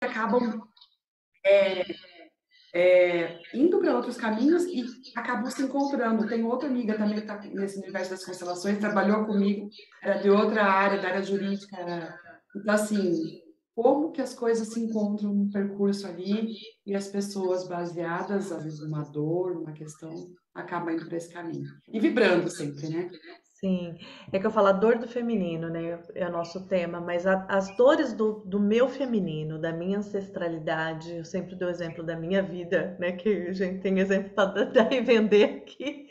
acabam indo para outros caminhos e acabam se encontrando. Tem outra amiga também que está nesse universo das constelações, trabalhou comigo, era de outra área, da área jurídica. Então, assim, como que as coisas se encontram no percurso ali e as pessoas baseadas, às vezes, numa dor, numa questão, acabam indo para esse caminho. E vibrando sempre, né? Sim, é que eu falo a dor do feminino, né? É o nosso tema, mas as dores do meu feminino, da minha ancestralidade, eu sempre dou exemplo da minha vida, né? Que a gente tem exemplo para dar e vender aqui.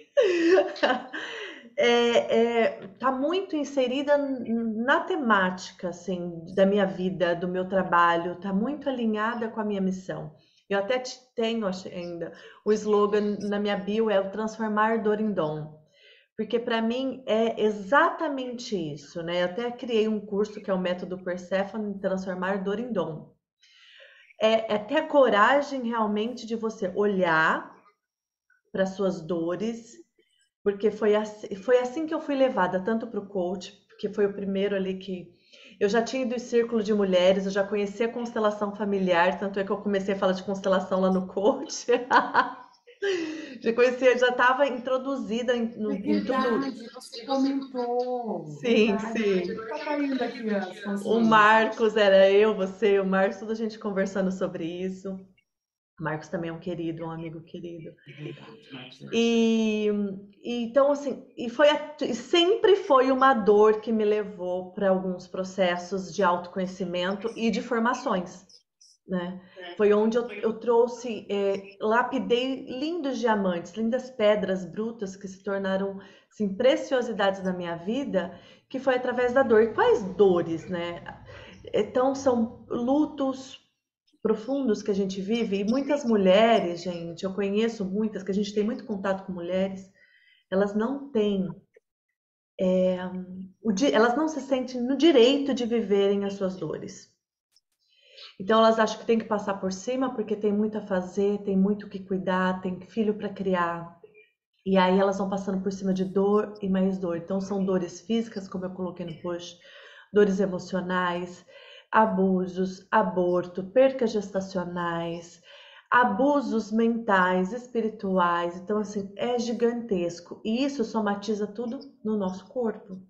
Tá muito inserida na temática, assim, da minha vida, do meu trabalho, tá muito alinhada com a minha missão. Eu até tenho ainda o slogan na minha bio é o transformar dor em dom. Porque para mim é exatamente isso, né? Eu até criei um curso que é o método Persephone, transformar dor em dom. É ter a coragem realmente de você olhar para suas dores, porque foi assim que eu fui levada, tanto para o coach, porque foi o primeiro ali que eu já tinha ido em círculo de mulheres, eu já conhecia a constelação familiar, tanto é que eu comecei a falar de constelação lá no coach. Já conhecia, já estava introduzida É em tudo. verdade, você comentou. Sim, Verdade. sim. Está caindo aqui as O consciências. Marcos era eu, você, o Marcos, toda a gente conversando sobre isso. O Marcos também é um querido, um amigo querido. É verdade, Marcos. E, então assim, e sempre foi uma dor que me levou para alguns processos de autoconhecimento e de formações, né? Foi onde eu trouxe, lapidei lindos diamantes, lindas pedras brutas que se tornaram assim, preciosidades da minha vida, que foi através da dor. E quais dores, né? Então são lutos profundos que a gente vive e muitas mulheres, gente, eu conheço muitas que a gente tem muito contato com mulheres, elas não têm, elas não se sentem no direito de viverem as suas dores. Então elas acham que tem que passar por cima porque tem muito a fazer, tem muito o que cuidar, tem filho para criar. E aí elas vão passando por cima de dor e mais dor. Então são dores físicas, como eu coloquei no post, dores emocionais, abusos, aborto, percas gestacionais, abusos mentais, espirituais. Então assim, é gigantesco. E isso somatiza tudo no nosso corpo,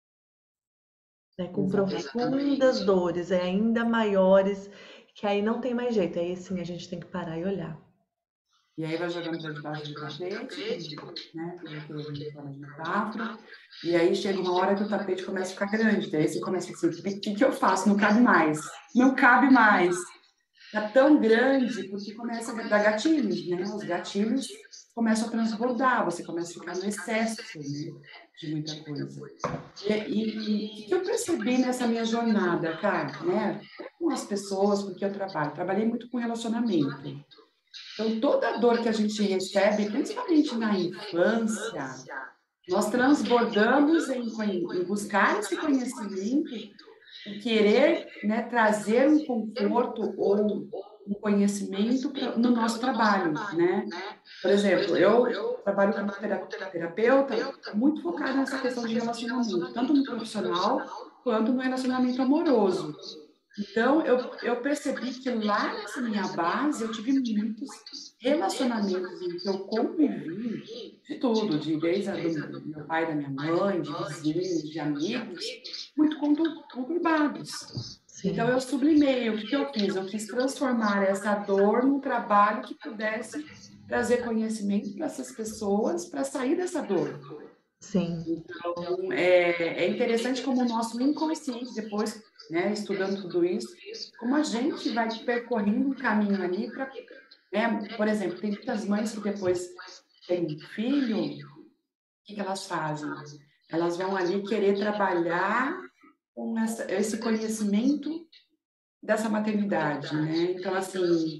né? Com Exatamente. profundas dores, ainda maiores, que aí não tem mais jeito. Aí sim a gente tem que parar e olhar. E aí vai jogando para debaixo do tapete, como, né, coloquei ali em forma de metáfora, e aí chega uma hora que o tapete começa a ficar grande, daí você começa assim, o que eu faço? Não cabe mais. Não cabe mais. Tá tão grande porque começa a dar gatilhos, né? Os gatilhos começam a transbordar, você começa a ficar no excesso, né, de muita coisa. E o que eu percebi nessa minha jornada, cara, né, com as pessoas com que eu trabalho, trabalhei muito com relacionamento. Então, toda a dor que a gente recebe, principalmente na infância, nós transbordamos em buscar esse conhecimento e querer, né, trazer um conforto ou um conhecimento no nosso trabalho, né? Por exemplo, eu trabalho como terapeuta muito focada nessa questão de relacionamento, tanto no profissional quanto no relacionamento amoroso. Então, eu percebi que lá nessa minha base eu tive muitos relacionamentos em que eu convivi de tudo, desde do meu pai, da minha mãe, de vizinhos, de amigos, muito conturbados. Então, Sim, eu sublimei. O que eu fiz? Eu quis transformar essa dor num trabalho que pudesse trazer conhecimento para essas pessoas para sair dessa dor. sim, Então, é interessante como o nosso inconsciente, depois, né, estudando tudo isso, como a gente vai percorrendo um caminho ali para, né, por exemplo, tem muitas mães que depois têm um filho, o que elas fazem? Elas vão ali querer trabalhar com esse conhecimento dessa maternidade, né? Então, assim,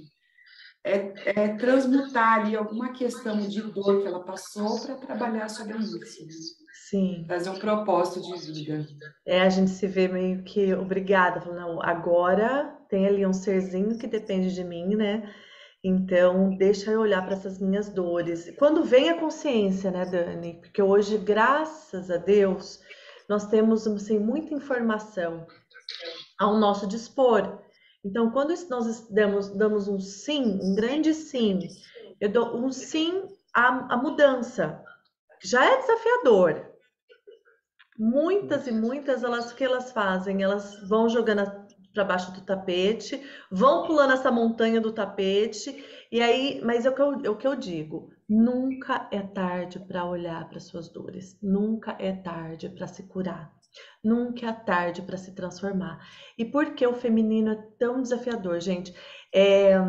é transmutar ali alguma questão de dor que ela passou para trabalhar sobre isso, né? sim. Trazer um propósito de vida. A gente se vê meio que obrigada, falando, não, agora tem ali um serzinho que depende de mim, né? Então, deixa eu olhar para essas minhas dores. Quando vem a consciência, né, Dani? Porque hoje, graças a Deus, nós temos assim, muita informação ao nosso dispor. Então, quando nós damos um sim, um grande sim, eu dou um sim à mudança, que já é desafiador. Muitas e muitas, o que elas fazem? Elas vão jogando para baixo do tapete, vão pulando essa montanha do tapete, e aí, mas é o que eu digo, nunca é tarde para olhar para suas dores, nunca é tarde para se curar, nunca é tarde para se transformar. E por que o feminino é tão desafiador, gente? É,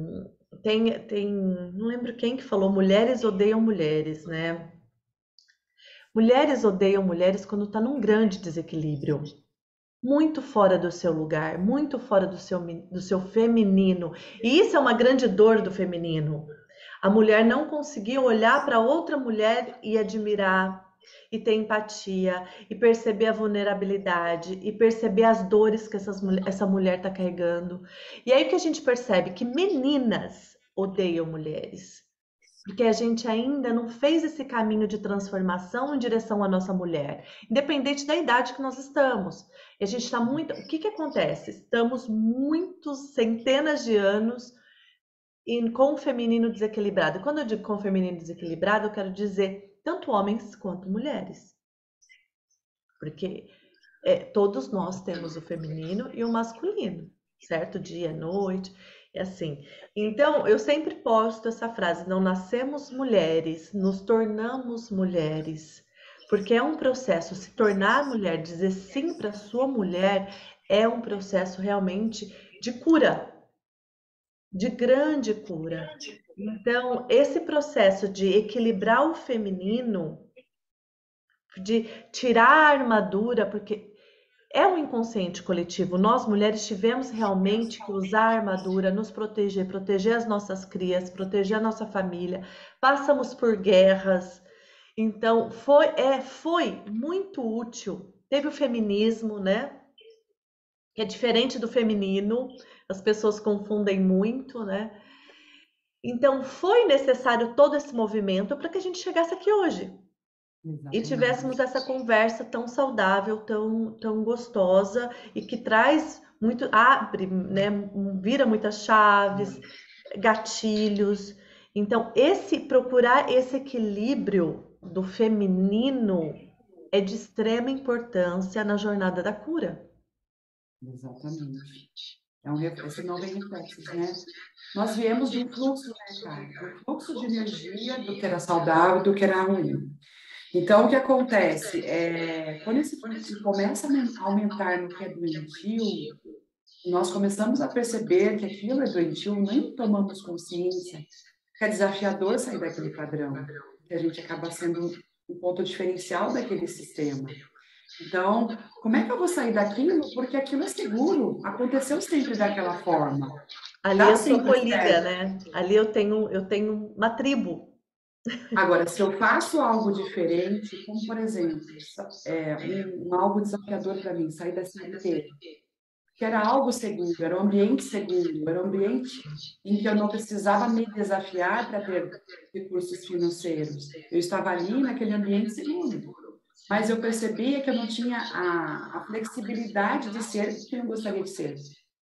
não lembro quem que falou, mulheres odeiam mulheres, né? Mulheres odeiam mulheres quando está num grande desequilíbrio, muito fora do seu lugar, muito fora do seu feminino. E isso é uma grande dor do feminino. A mulher não conseguir olhar para outra mulher e admirar, e ter empatia, e perceber a vulnerabilidade, e perceber as dores que essa mulher está carregando. E aí que a gente percebe que meninas odeiam mulheres. Porque a gente ainda não fez esse caminho de transformação em direção à nossa mulher, independente da idade que nós estamos. E a gente está muito. O que que acontece? Estamos muitos, centenas de anos com o feminino desequilibrado. E quando eu digo com o feminino desequilibrado, eu quero dizer tanto homens quanto mulheres. Porque todos nós temos o feminino e o masculino, certo? Dia, noite, é assim. Então, eu sempre posto essa frase: não nascemos mulheres, nos tornamos mulheres. Porque é um processo, se tornar mulher, dizer sim para sua mulher, é um processo realmente de cura, de grande cura. Então, esse processo de equilibrar o feminino, de tirar a armadura, porque é um inconsciente coletivo. Nós, mulheres, tivemos realmente que usar a armadura, nos proteger, proteger as nossas crias, proteger a nossa família. Passamos por guerras. Então, foi muito útil. Teve o feminismo, né? Que é diferente do feminino. As pessoas confundem muito, né? Então, foi necessário todo esse movimento para que a gente chegasse aqui hoje. E tivéssemos Exatamente. essa conversa tão saudável, tão gostosa e que traz muito, abre, né, vira muitas chaves, gatilhos. Então, procurar esse equilíbrio do feminino é de extrema importância na jornada da cura. Exatamente. Esse não vem reflexos, né? Nós viemos de um fluxo, né, cara? Um fluxo de energia do que era saudável, do que era ruim. Então, o que acontece? Quando esse fluxo começa a aumentar no que é doentio, nós começamos a perceber que aquilo é doentio, nem tomamos consciência que é desafiador sair daquele padrão, que a gente acaba sendo um ponto diferencial daquele sistema. Então, como é que eu vou sair daquilo? Porque aquilo é seguro, aconteceu sempre daquela forma, Ali dá eu sou sempre acolhida, certo. né? Ali eu tenho uma tribo. Agora, se eu faço algo diferente, como por exemplo, algo desafiador para mim, sair da CLT, que era algo seguro, era um ambiente seguro, era um ambiente em que eu não precisava me desafiar para ter recursos financeiros. Eu estava ali naquele ambiente seguro, mas eu percebia que eu não tinha a flexibilidade de ser quem eu gostaria de ser.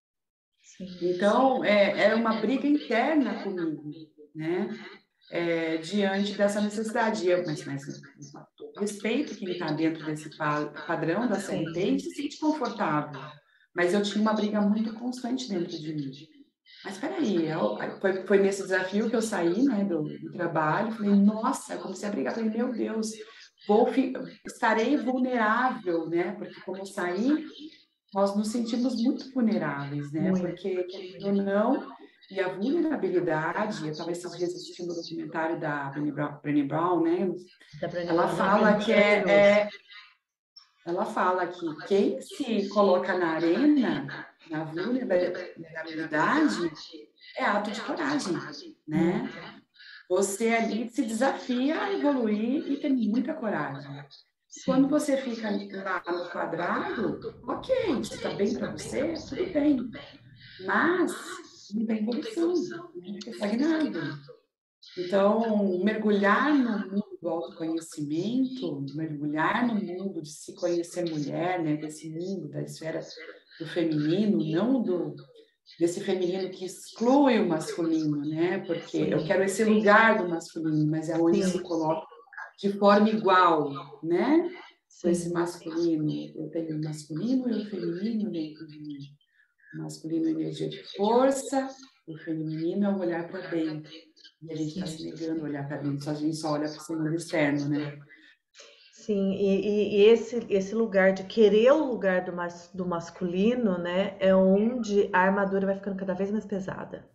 Então, era uma briga interna comigo, né? Diante dessa necessidade. Mas respeito quem está dentro desse padrão da CLT e se sente confortável. Mas eu tinha uma briga muito constante dentro de mim. Mas espera aí, foi nesse desafio que eu saí, né, do trabalho, falei, nossa, eu comecei a brigar, falei, meu Deus, estarei vulnerável, né, porque como eu saí, nós nos sentimos muito vulneráveis, né, Muito. porque, querendo ou não, e a vulnerabilidade, eu estava esses dias assistindo o documentário da Brené Brown, né, Da Brené ela Brown, nossa, fala que maravilhoso. ela fala que quem se coloca na arena, na vulnerabilidade, é ato de coragem, né? Muito. Você ali se desafia a evoluir e ter muita coragem. Quando Sim. você fica lá no quadrado, ok, se está bem para você, tudo bem. Mas não tem evolução, não fica estagnado. Então, mergulhar no mundo do autoconhecimento, mergulhar no mundo de se conhecer mulher, né, desse mundo, da esfera do feminino, não desse feminino que exclui o masculino, né? Porque eu quero esse lugar do masculino, mas é onde se coloca de forma igual, né? Com esse masculino. Eu tenho o masculino e o feminino dentro de mim. O masculino é energia de força, o feminino é um olhar para dentro. E a gente está se negando a olhar para dentro, a gente só olha para o mundo externo, né? Sim, e esse lugar de querer o lugar do masculino, né, é onde a armadura vai ficando cada vez mais pesada.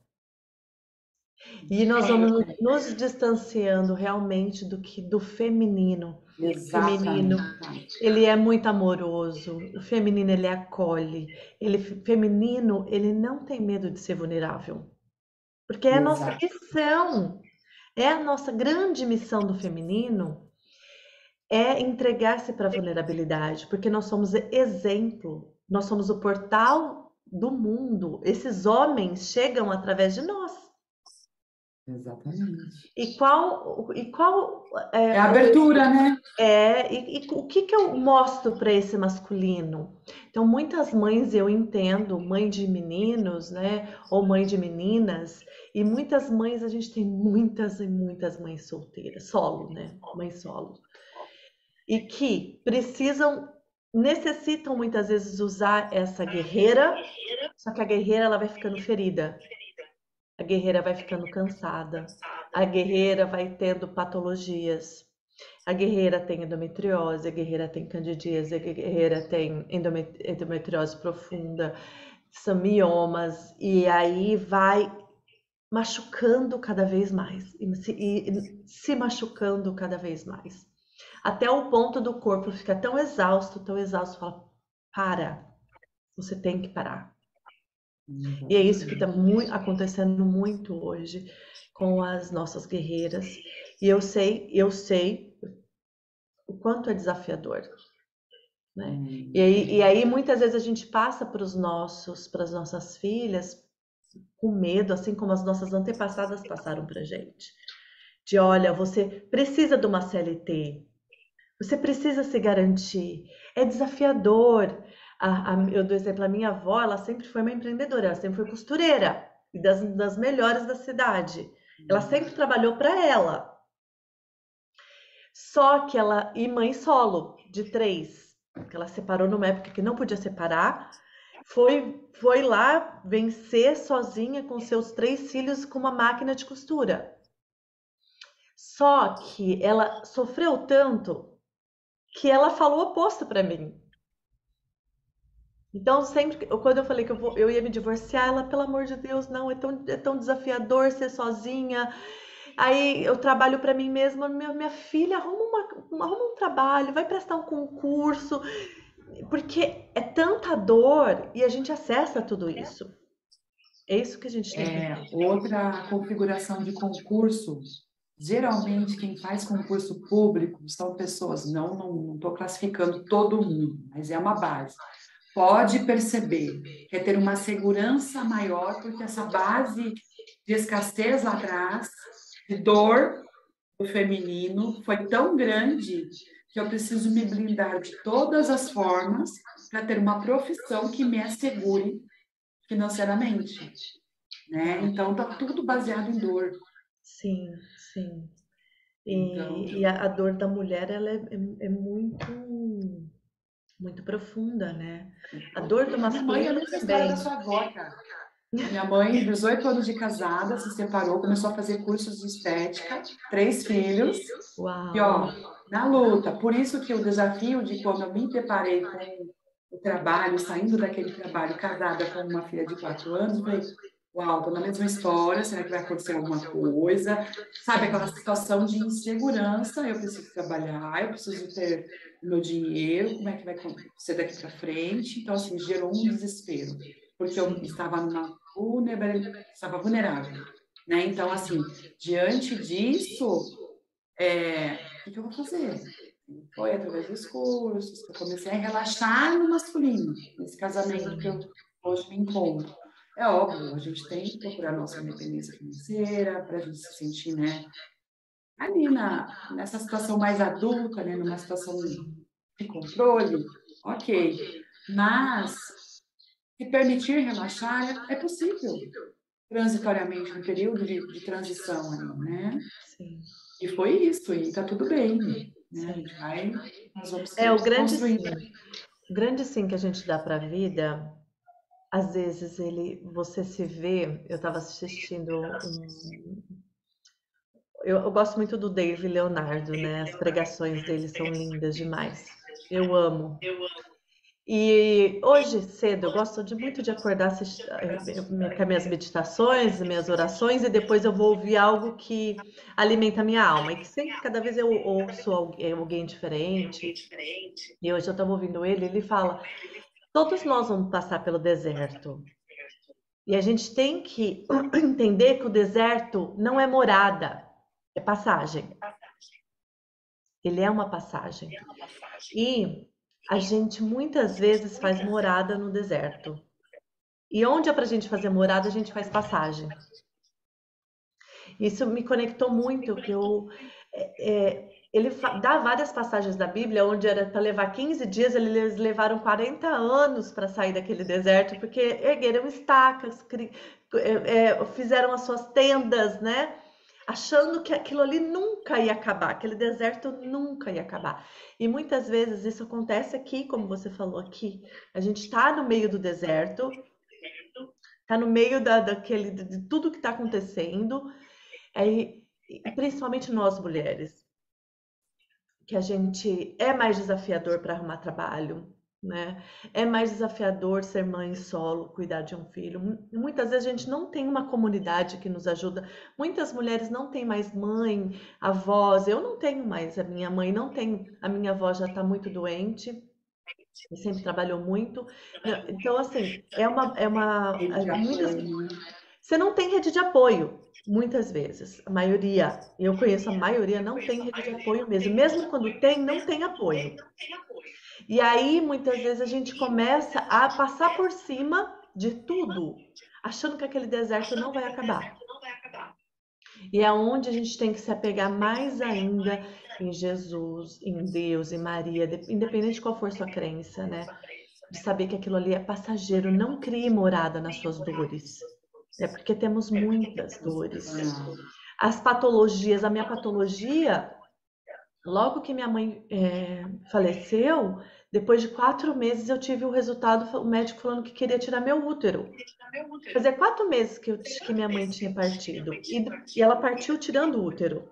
E nós vamos nos distanciando realmente do feminino. Exatamente. O feminino, ele é muito amoroso, o feminino, ele acolhe, feminino, ele não tem medo de ser vulnerável. Porque é a nossa missão, é a nossa grande missão do feminino, é entregar-se para a vulnerabilidade, porque nós somos exemplo, nós somos o portal do mundo. Esses homens chegam através de nós. Exatamente. E qual é a abertura, né? E o que eu mostro para esse masculino? Então, muitas mães eu entendo, mãe de meninos, né, ou mãe de meninas, e muitas mães, a gente tem muitas e muitas mães solteiras, solo, né, mãe solo, e que necessitam muitas vezes usar essa guerreira, só que a guerreira ela vai ficando ferida. A guerreira vai ficando cansada, a guerreira vai tendo patologias. A guerreira tem endometriose, a guerreira tem candidíase, a guerreira tem endometriose profunda, são miomas, e aí vai machucando cada vez mais, e se machucando cada vez mais. Até o ponto do corpo ficar tão exausto, fala, para, você tem que parar. E é isso que está acontecendo muito hoje com as nossas guerreiras. E eu sei o quanto é desafiador, né? E aí muitas vezes a gente passa para as nossas filhas com medo, assim como as nossas antepassadas passaram para a gente. De olha, você precisa de uma CLT, você precisa se garantir, é desafiador. Eu dou exemplo, a minha avó, ela sempre foi uma empreendedora, ela sempre foi costureira, e das melhores da cidade. Ela sempre trabalhou para ela. Só que e mãe solo, de 3, que ela separou numa época que não podia separar, foi lá vencer sozinha com seus 3 filhos com uma máquina de costura. Só que ela sofreu tanto que ela falou o oposto para mim. Então, sempre quando eu falei que eu ia me divorciar, ela, pelo amor de Deus, não, é tão desafiador ser sozinha. Aí eu trabalho para mim mesma, minha filha, arruma um trabalho, vai prestar um concurso, porque é tanta dor e a gente acessa tudo isso. É isso que a gente tem que... Outra configuração de concurso, geralmente quem faz concurso público são pessoas, não estou classificando todo mundo, mas é uma base. Pode perceber que é ter uma segurança maior, porque essa base de escassez lá atrás, de dor do feminino, foi tão grande que eu preciso me blindar de todas as formas para ter uma profissão que me assegure financeiramente, né? Então tá tudo baseado em dor. Sim. E a dor da mulher, ela é muito profunda, né? A dor do masculino também. Minha mãe é a mesma história da sua avó, cara. Minha mãe, 18 anos de casada, se separou, começou a fazer cursos de estética, 3 filhos. Uau. E, na luta. Por isso que o desafio de quando eu me deparei com o trabalho, saindo daquele trabalho, casada com uma filha de 4 anos, eu falei, uau, estou na mesma história, será que vai acontecer alguma coisa? Sabe, aquela situação de insegurança, eu preciso trabalhar, eu preciso ter o meu dinheiro, como é que vai ser daqui para frente? Então, assim, gerou um desespero, porque eu estava vulnerável, né? Então, assim, diante disso, o que eu vou fazer? Foi através dos cursos que eu comecei a relaxar no masculino, nesse casamento que eu hoje me encontro. É óbvio, a gente tem que procurar nossa independência financeira para a gente se sentir, né, ali nessa situação mais adulta, né, numa situação de controle, ok. Mas se permitir relaxar é possível, transitoriamente, no período de transição ali, né? Sim, E foi isso, e tá tudo bem, né? A sim. gente vai, nós vamos É o grande construindo. sim. O grande sim que a gente dá para a vida, às vezes você se vê. Eu estava assistindo eu gosto muito do Dave Leonardo, né? As pregações dele são lindas demais. Eu amo. E hoje cedo eu gosto muito de acordar com as minhas meditações, minhas orações, e depois eu vou ouvir algo que alimenta a minha alma. E que sempre, cada vez eu ouço alguém diferente. E hoje eu estava ouvindo ele fala: todos nós vamos passar pelo deserto. E a gente tem que entender que o deserto não é morada, é passagem. Ele é uma passagem. E a gente muitas vezes faz morada no deserto. E onde é para a gente fazer morada, a gente faz passagem. Isso me conectou muito, que ele dá várias passagens da Bíblia onde era para levar 15 dias, eles levaram 40 anos para sair daquele deserto, porque ergueram estacas, fizeram as suas tendas, né? Achando que aquilo ali nunca ia acabar, aquele deserto nunca ia acabar. E muitas vezes isso acontece aqui, como você falou aqui. A gente está no meio do deserto, está no meio de tudo que está acontecendo, e principalmente nós mulheres, que a gente é mais desafiador para arrumar trabalho, né? É mais desafiador ser mãe solo, cuidar de um filho. Muitas vezes a gente não tem uma comunidade que nos ajuda. Muitas mulheres não têm mais mãe, avós. Eu não tenho mais a minha mãe, não tenho. A minha avó já está muito doente e sempre trabalhou muito. Então, assim, Rede de apoio, né? você não tem rede de apoio. Muitas vezes, a maioria, eu conheço a maioria, não tem rede de apoio mesmo. Mesmo quando tem, não tem apoio. E aí, muitas vezes, a gente começa a passar por cima de tudo, achando que aquele deserto não vai acabar. E é onde a gente tem que se apegar mais ainda em Jesus, em Deus, em Maria, independente de qual for sua crença, né? De saber que aquilo ali é passageiro, não crie morada nas suas dores. É porque temos muitas dores. As patologias, a minha patologia, logo que minha mãe faleceu, depois de 4 meses eu tive o resultado, o médico falando que queria tirar meu útero. Fazia 4 meses que minha mãe tinha partido. E ela partiu tirando o útero.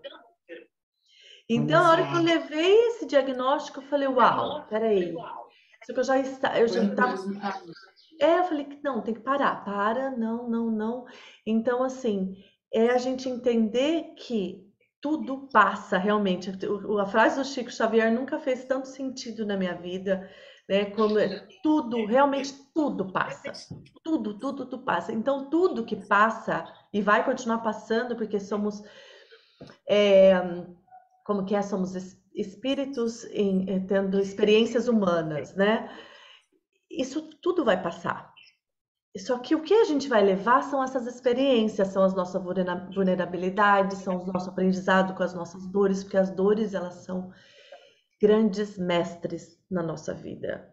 Então, na hora que eu levei esse diagnóstico, eu falei, uau, peraí. Só que eu já estava. Eu falei que não, tem que parar. Para, não, não, não. Então, assim, é a gente entender que tudo passa realmente. A frase do Chico Xavier nunca fez tanto sentido na minha vida, né? Como tudo, realmente tudo passa. Tudo, tudo, tudo passa. Então, tudo que passa e vai continuar passando, porque somos, como que é? Somos espíritos tendo experiências humanas, né? Isso tudo vai passar. Só que o que a gente vai levar são essas experiências, são as nossas vulnerabilidades, são o nosso aprendizado com as nossas dores, porque as dores, elas são grandes mestres na nossa vida.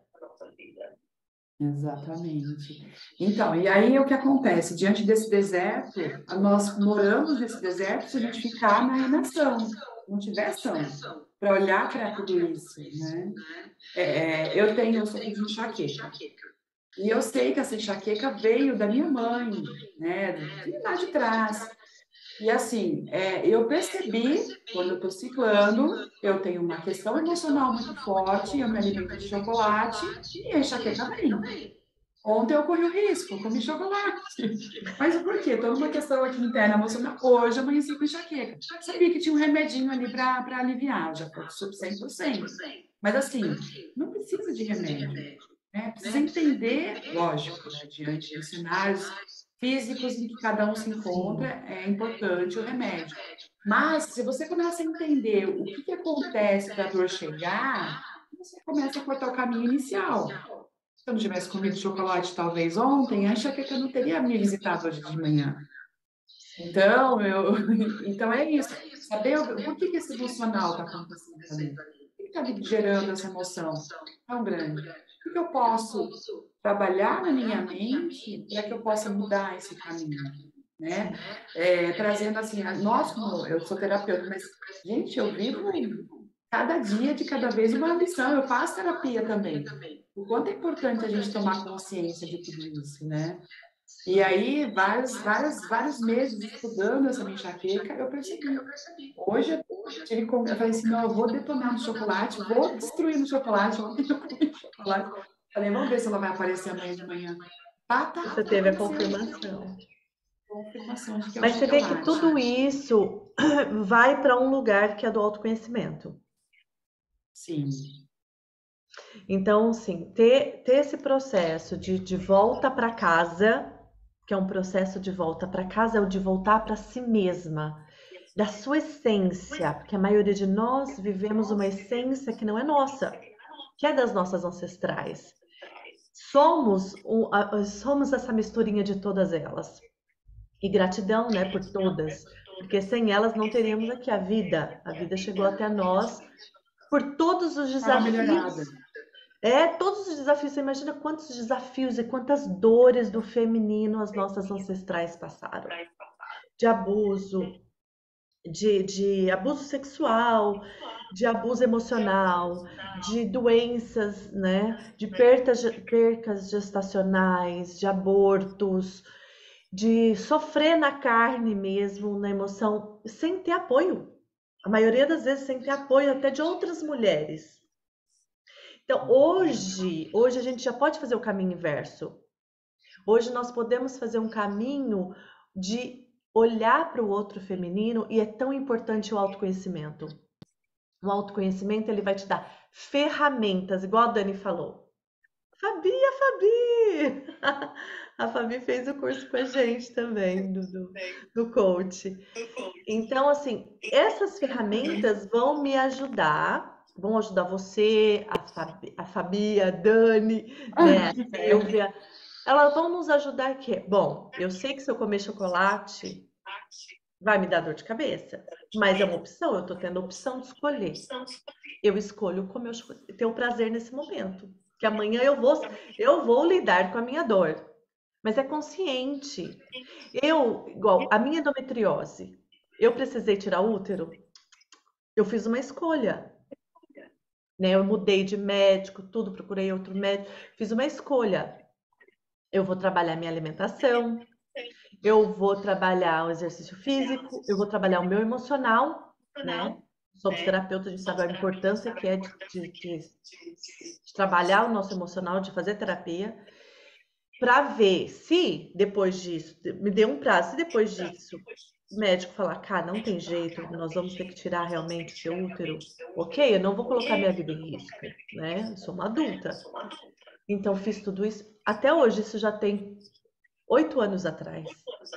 Exatamente. Então, e aí o que acontece? Diante desse deserto, nós moramos nesse deserto se a gente ficar na inação, não tiver ação, para olhar para tudo isso, né? Eu sofro de enxaqueca. E eu sei que essa enxaqueca veio da minha mãe, né? De lá de trás. E assim, eu percebi, quando eu estou ciclando, eu tenho uma questão emocional muito forte, eu me alimento de chocolate e a enxaqueca vem. Ontem eu corri o risco, eu comi chocolate. Mas por quê? Estou numa questão aqui interna emocional. Hoje eu amanheci com enxaqueca. Sabia que tinha um remedinho ali para aliviar, já foi sub 100%. Mas assim, não precisa de remédio, né? Precisa entender, lógico, né? Diante dos cenários físicos em que cada um se encontra, é importante o remédio. Mas se você começa a entender o que acontece para a dor chegar, você começa a cortar o caminho inicial. Se eu não tivesse comido chocolate talvez ontem, a enxaqueca não teria me visitado hoje de manhã. Então, então é isso. Saber por que esse emocional está acontecendo ali. O que está gerando essa emoção tão grande? O que eu posso trabalhar na minha mente para que eu possa mudar esse caminho, né? Trazendo assim, eu sou terapeuta, mas, gente, eu vivo cada dia de cada vez uma lição, eu faço terapia também. O quanto é importante a gente tomar consciência de tudo isso, né? E aí, vários meses estudando essa minha enxaqueca, eu percebi. Hoje eu falei assim, não, eu vou detonar no chocolate, vou destruir no chocolate. Ontem eu comi chocolate. Falei, vamos ver se ela vai aparecer amanhã de manhã. Você Batata teve a apareceu. confirmação. Confirmação de que é o Mas você vê que chocolate. tudo isso vai para um lugar que é do autoconhecimento. Sim. Então, sim, ter esse processo de volta para casa, que é um processo de volta para casa, é o de voltar para si mesma, da sua essência, porque a maioria de nós vivemos uma essência que não é nossa, que é das nossas ancestrais. Somos essa misturinha de todas elas. E gratidão, né, por todas, porque sem elas não teríamos aqui a vida. A vida chegou até nós por todos os Estava melhorada. desafios. Todos os desafios. Você imagina quantos desafios e quantas dores do feminino as nossas ancestrais passaram. De abuso, de abuso sexual, de abuso emocional, de doenças, né? De percas gestacionais, de abortos, de sofrer na carne mesmo, na emoção, sem ter apoio. A maioria das vezes sem ter apoio até de outras mulheres. Então, hoje a gente já pode fazer o caminho inverso. Hoje nós podemos fazer um caminho de olhar para o outro feminino e é tão importante o autoconhecimento. O autoconhecimento, ele vai te dar ferramentas, igual a Dani falou. Fabi! A Fabi fez o curso com a gente também, do coach. Então, assim, essas ferramentas vão me ajudar, vão ajudar você, a Fabi, a Dani, né, a Silvia. Elas vão nos ajudar que, bom, eu sei que se eu comer chocolate vai me dar dor de cabeça, mas é uma opção, eu tô tendo a opção de escolher. Eu escolho comer ter o prazer nesse momento, que amanhã eu vou lidar com a minha dor. Mas é consciente. Igual a minha endometriose, eu precisei tirar o útero, eu fiz uma escolha, né? Eu mudei de médico, tudo, procurei outro médico, fiz uma escolha. Eu vou trabalhar minha alimentação, eu vou trabalhar o exercício físico, eu vou trabalhar o meu emocional, né? Somos terapeutas, a gente sabe a importância que é de trabalhar o nosso emocional, de fazer terapia, para ver se depois disso, me dê um prazo, se depois disso o médico falar, cara, não tem jeito, nós vamos ter que tirar realmente o seu útero, ok, eu não vou colocar minha vida em risco, né? Eu sou uma adulta. Então, fiz tudo isso. Até hoje, isso já tem 8 anos atrás.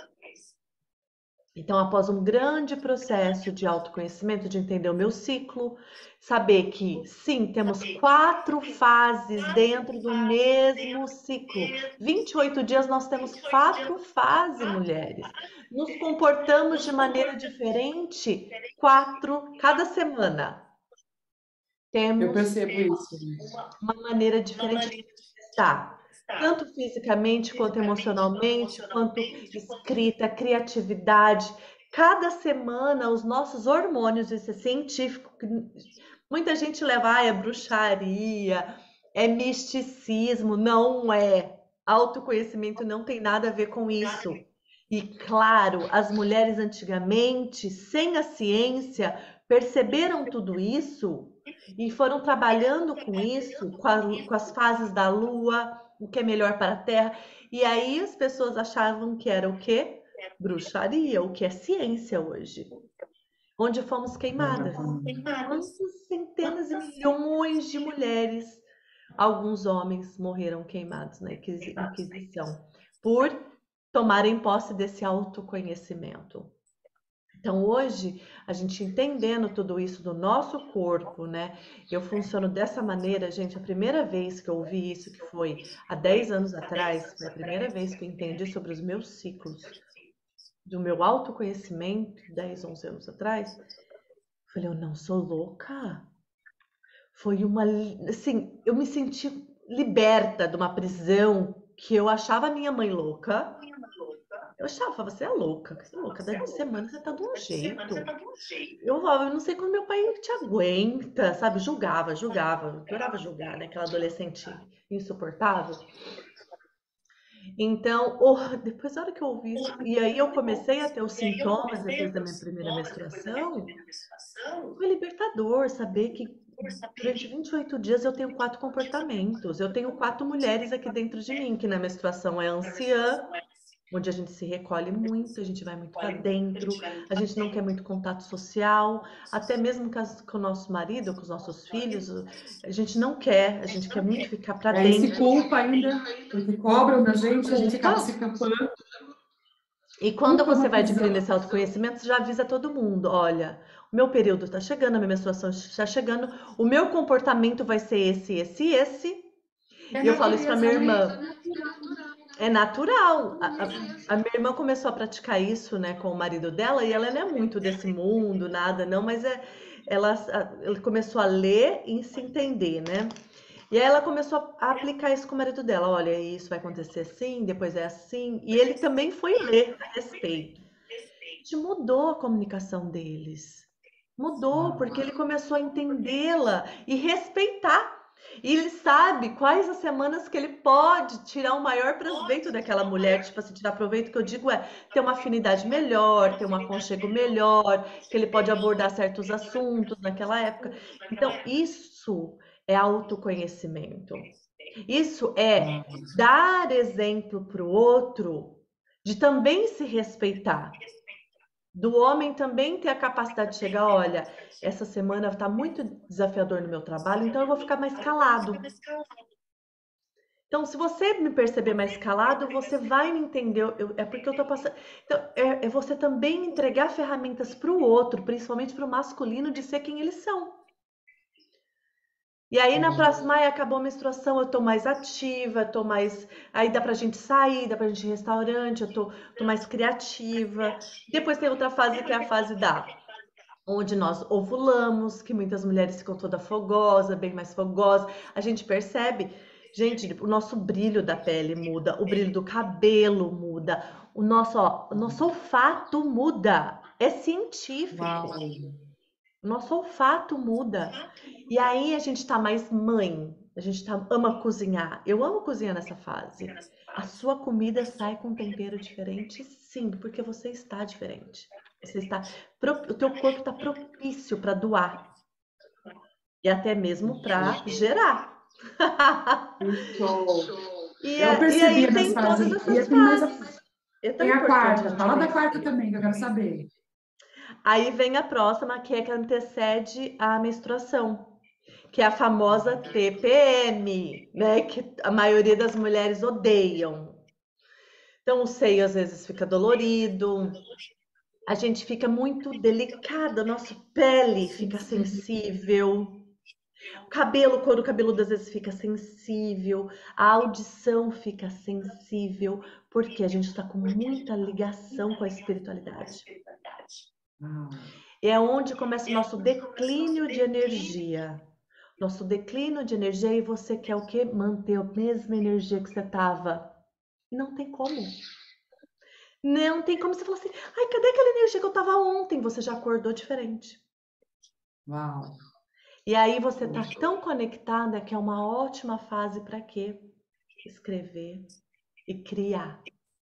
Então, após um grande processo de autoconhecimento, de entender o meu ciclo, saber que, sim, temos 4 fases dentro do mesmo ciclo. 28 dias nós temos 4 fases, mulheres. Nos comportamos de maneira diferente cada semana. Eu Temos percebo isso. uma maneira diferente de estar, tanto fisicamente quanto emocionalmente, quanto escrita, criatividade. Cada semana os nossos hormônios, isso é científico, muita gente leva, é bruxaria, é misticismo, não é. Autoconhecimento não tem nada a ver com isso. E claro, as mulheres antigamente, sem a ciência, perceberam tudo isso e foram trabalhando com isso, com as fases da lua, o que é melhor para a terra. E aí as pessoas achavam que era o quê? Bruxaria, o que é ciência hoje. Onde fomos queimadas. Quantas centenas e milhões de mulheres, alguns homens morreram queimados na Inquisição por tomarem posse desse autoconhecimento. Então, hoje, a gente entendendo tudo isso do nosso corpo, né? Eu funciono dessa maneira, gente. A primeira vez que eu ouvi isso, que foi há 10 anos atrás, foi a primeira vez que eu entendi sobre os meus ciclos, do meu autoconhecimento, 10, 11 anos atrás. Eu falei, eu não sou louca. Foi uma. Assim, eu me senti liberta de uma prisão que eu achava a minha mãe louca. Eu achava, falava, você é louca, daqui de semana você tá de um jeito. Eu não sei como meu pai te aguenta, sabe? Julgava, adorava julgar, né? Aquela adolescente insuportável. Então, depois da hora que eu ouvi isso, e aí eu comecei a ter os sintomas depois da minha primeira menstruação, foi libertador saber que durante 28 dias eu tenho 4 comportamentos. Eu tenho 4 mulheres aqui dentro de mim, que na menstruação é anciã, onde a gente se recolhe muito, a gente vai muito para dentro, a gente não quer muito contato social, até mesmo com o nosso marido, com os nossos filhos, a gente não quer, a gente quer muito ficar para dentro. Se culpa ainda, porque cobram da gente, a gente acaba se culpando. E quando você vai adquirindo esse autoconhecimento, você já avisa todo mundo, olha, o meu período está chegando, a minha menstruação está chegando, o meu comportamento vai ser esse. E eu falo isso para minha irmã. É natural. A minha irmã começou a praticar isso, né, com o marido dela, e ela não é muito desse mundo, nada, não, mas ela começou a ler e se entender, né? E aí ela começou a aplicar isso com o marido dela. Olha, isso vai acontecer assim, depois é assim. E ele também foi ler a respeito. A gente mudou a comunicação deles. Mudou, porque ele começou a entendê-la e respeitar. E ele sabe quais as semanas que ele pode tirar o maior proveito daquela mulher. Tipo assim, tirar proveito que eu digo é ter uma afinidade melhor, ter um aconchego melhor, que ele pode abordar certos assuntos naquela época. Então, isso é autoconhecimento. Isso é dar exemplo para o outro de também se respeitar. Do homem também ter a capacidade de chegar, olha, essa semana está muito desafiador no meu trabalho, então eu vou ficar mais calado. Então, se você me perceber mais calado, você vai me entender, é porque eu estou passando... Então, é você também entregar ferramentas para o outro, principalmente para o masculino, de ser quem eles são. E aí, na próxima, acabou a menstruação, eu tô mais ativa, tô mais... Aí dá pra gente sair, dá pra gente ir em restaurante, eu tô mais criativa. Depois tem outra fase, que é a fase onde nós ovulamos, que muitas mulheres ficam toda fogosa, bem mais fogosa. A gente percebe, gente, o nosso brilho da pele muda, o brilho do cabelo muda, o nosso olfato muda. É científico. Uau. Nosso olfato muda. E aí a gente tá mais mãe. A gente ama cozinhar. Eu amo cozinhar nessa fase. A sua comida sai com um tempero diferente, sim, porque você está diferente. O teu corpo está propício para doar. E até mesmo para gerar. Eu percebi nas fases. Tem a quarta. Fala da quarta também, que eu quero saber. Aí vem a próxima, que é que antecede a menstruação, que é a famosa TPM, né? Que a maioria das mulheres odeiam. Então, o seio às vezes fica dolorido, a gente fica muito delicada, a nossa pele fica sensível, o couro cabeludo às vezes fica sensível, a audição fica sensível, porque a gente está com muita ligação com a espiritualidade. E é onde começa o nosso declínio de energia. Nosso declínio de energia, e você quer o quê? Manter a mesma energia que você estava. Não tem como. Não tem como você falar assim, ai, cadê aquela energia que eu estava ontem? Você já acordou diferente. Uau. E aí você está tão conectada que é uma ótima fase para quê? Escrever e criar.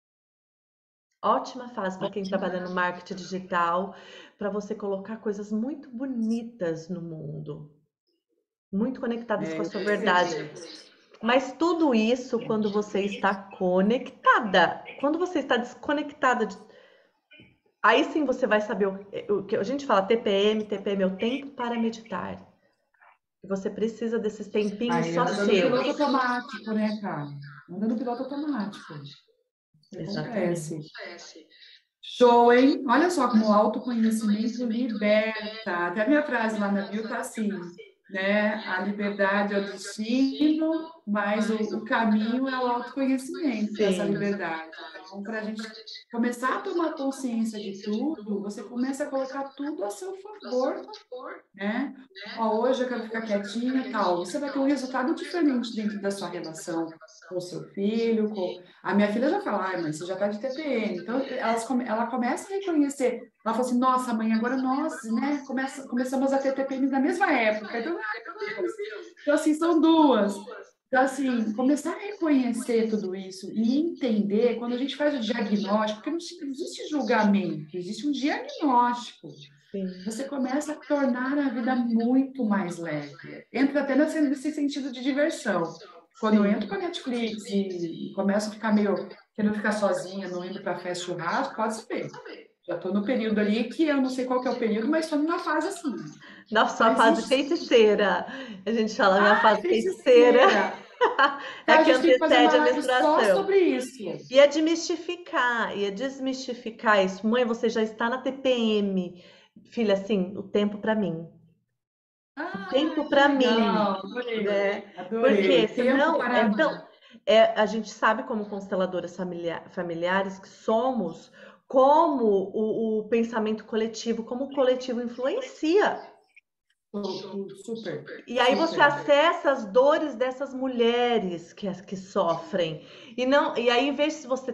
Ótima fase para quem trabalha no marketing digital, para você colocar coisas muito bonitas no mundo. Muito conectadas com a sua verdade. Mas tudo isso quando você está conectada. Quando você está desconectada, aí sim você vai saber o que a gente fala, TPM é o tempo para meditar. Você precisa desses tempinhos só seus. Anda no piloto automático, né, cara? Anda no piloto automático. Acontece. Show, hein? Olha só como o autoconhecimento liberta. Até a minha frase lá na bio tá assim, né? A liberdade é o destino, mas o caminho é o autoconhecimento, essa Sim, liberdade. Então, para a gente começar a tomar consciência de tudo, você começa a colocar tudo a seu favor, né? Ó, hoje eu quero ficar quietinha, tal. Você vai ter um resultado diferente dentro da sua relação com o seu filho, com... A minha filha já fala, ai, mãe, você já tá de TPM. Então, ela começa a reconhecer. Ela fala assim, nossa, mãe, agora nós, né, começamos a ter TPM na mesma época. Então, ai, meu Deus. Então, assim, são duas. Então, assim, começar a reconhecer tudo isso e entender, quando a gente faz o diagnóstico, porque não existe julgamento, existe um diagnóstico. sim, Você começa a tornar a vida muito mais leve. Entra até nesse sentido de diversão. Quando eu sim. entro para Netflix e começo a ficar meio querendo ficar sozinha, não indo para festa churrasco, pode saber. Já estou no período ali que eu não sei qual que é o período, mas estou numa fase assim. Nossa, Então a fase existe. feiticeira. A gente fala minha Ai, fase feiticeira. feiticeira! É Então a a que gente tem que fazer uma antecede a live só menstruação. sobre isso. E é desmistificar isso. Mãe, você já está na TPM. Filha, assim, o tempo para mim. O Ai, tempo que para mim, legal! Adorei, né? Porque adorei. Tempo senão para mim. a gente sabe como consteladoras familiares que somos, como o pensamento coletivo, como o coletivo influencia. Super, E aí você super. acessa as dores dessas mulheres que sofrem. E aí, em vez de você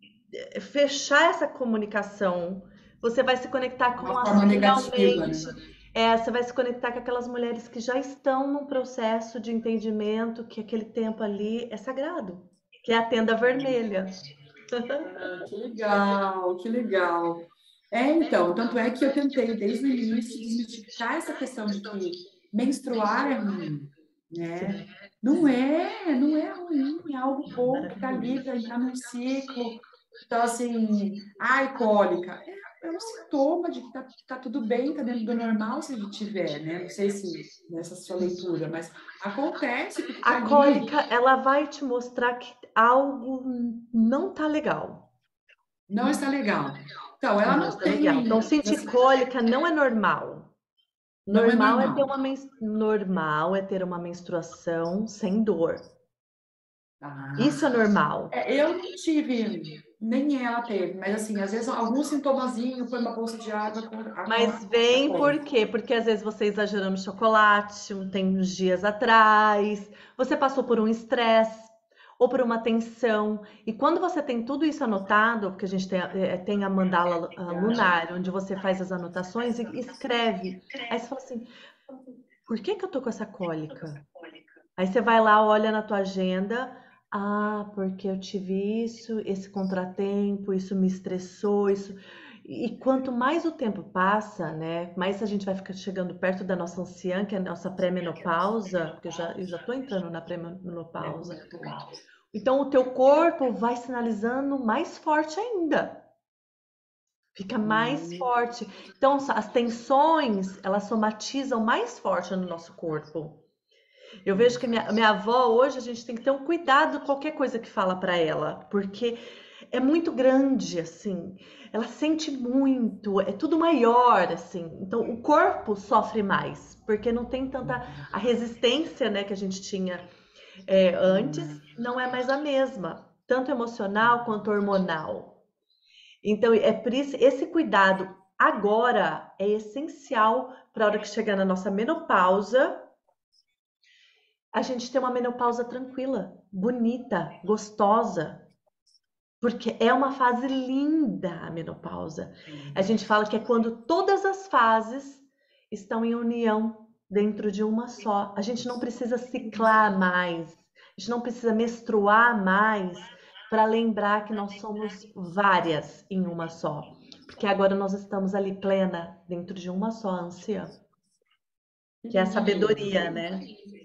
fechar essa comunicação, você vai se conectar De com uma as forma que negativa, né? realmente. Você vai se conectar com aquelas mulheres que já estão num processo de entendimento que aquele tempo ali é sagrado, que é a tenda vermelha. Ah, que legal, que legal. É, então, tanto é que eu tentei desde o início desmistificar essa questão de que menstruar é ruim, né? Sim, Não é ruim, é algo bom que está ali maravilhoso. para entrar num ciclo. Então, assim, ai, cólica, é um sintoma de que tá tudo bem, tá dentro do normal se a gente tiver, né? Não sei se nessa sua leitura, mas acontece porque tá A ali, cólica, ela vai te mostrar que algo não tá legal. não está legal. Então, ela Não não está legal. Então, tem, sentir assim, cólica não é normal. não é normal. Normal é ter uma menstruação sem dor. Ah, Isso é normal. eu não tive, nem ela teve, mas assim, às vezes algum sintomazinho, põe uma bolsa de água, Mas a vem por cólica. quê? Porque às vezes você exagerou no chocolate, tem uns dias atrás, você passou por um estresse ou por uma tensão. E quando você tem tudo isso anotado, porque a gente tem a mandala lunar, onde você faz as anotações e escreve. Aí você fala assim, por que que eu tô com essa cólica? Aí você vai lá, olha na tua agenda. Ah, porque eu tive isso, esse contratempo, isso me estressou, isso. E quanto mais o tempo passa, né, mais a gente vai ficar chegando perto da nossa anciã, que é a nossa pré-menopausa, porque eu já tô entrando na pré-menopausa. Então o teu corpo vai sinalizando mais forte ainda. Fica mais Hum, forte. Então as tensões, elas somatizam mais forte no nosso corpo. Eu vejo que minha avó hoje a gente tem que ter um cuidado com qualquer coisa que fala para ela, porque é muito grande assim. Ela sente muito, é tudo maior assim. Então o corpo sofre mais, porque não tem tanta a resistência, né, que a gente tinha antes, não é mais a mesma, tanto emocional quanto hormonal. Então é por isso esse cuidado agora é essencial para a hora que chegar na nossa menopausa a gente ter uma menopausa tranquila, bonita, gostosa, porque é uma fase linda a menopausa. A gente fala que é quando todas as fases estão em união dentro de uma só. A gente não precisa ciclar mais, a gente não precisa menstruar mais para lembrar que nós somos várias em uma só. Porque agora nós estamos ali plena dentro de uma só anciã, que que é a lindo. sabedoria, né?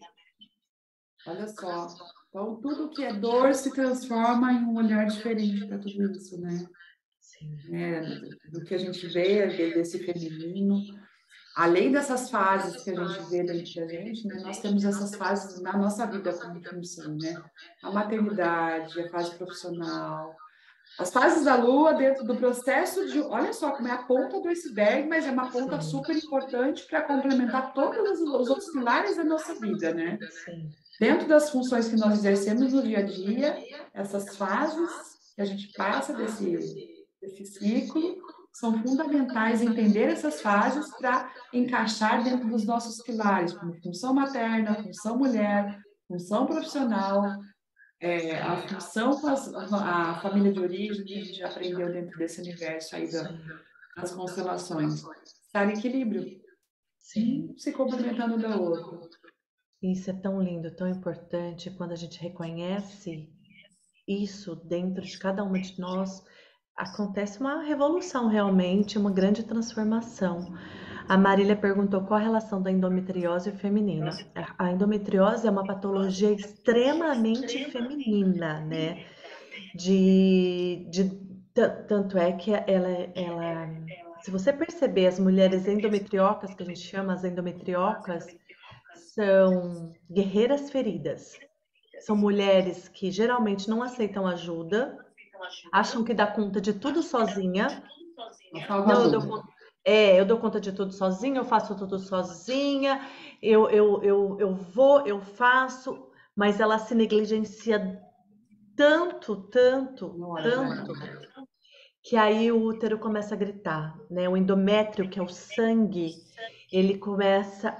Olha só. Então, tudo que é dor se transforma em um olhar diferente para tudo isso, né? Sim, Do que a gente vê desse feminino. Além dessas fases que a gente vê dentro da gente, né, nós temos essas fases na nossa vida como função, né? A maternidade, a fase profissional, as fases da lua dentro do processo de. Olha só como é a ponta do iceberg, mas é uma ponta sim, super importante para complementar todos os outros pilares da nossa vida, né? sim. Dentro das funções que nós exercemos no dia a dia, essas fases que a gente passa desse ciclo, são fundamentais entender essas fases para encaixar dentro dos nossos pilares, como função materna, função mulher, função profissional, a função com a família de origem, que a gente já aprendeu dentro desse universo aí das constelações. Estar em equilíbrio, Sim. um se complementando da outra. Isso é tão lindo, tão importante quando a gente reconhece isso dentro de cada uma de nós, acontece uma revolução realmente, uma grande transformação. A Marília perguntou qual a relação da endometriose e feminina. A endometriose é uma patologia extremamente feminina, né? Tanto é que se você perceber as mulheres endometriocas, que a gente chama as endometriocas, são guerreiras feridas. São mulheres que geralmente não aceitam ajuda, acham que dá conta de tudo sozinha. Não, eu dou conta de tudo sozinha, eu faço tudo sozinha, eu faço, mas ela se negligencia tanto, que aí o útero começa a gritar, né? O endométrio, que é o sangue, ele começa